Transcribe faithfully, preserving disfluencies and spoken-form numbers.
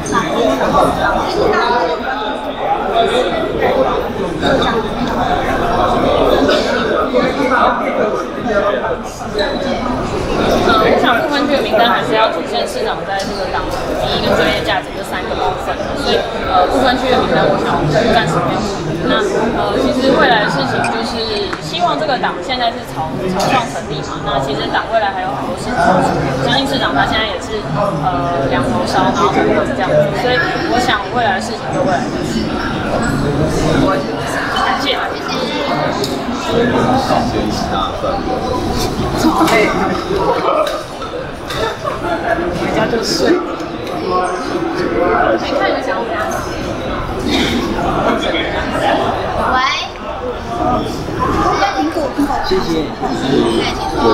呃，我想不分区的名单还是要体现市长在这个党的利益跟专业价值这三个部分，所以呃不分区的名单，我想暂时没有。那呃，其实未来的事情就是希望这个党现在是草草创成立嘛，那其实党未来还有很多事情要处理。我相信市长他现在也是呃两头烧，然后很多这样子，所以我想未来的事情就未来的事。我感谢， 感谢一起大饭。 好累，回家就睡。没看你们想我呀？ 喂，要苹果，苹果。 谢谢。 对，请说。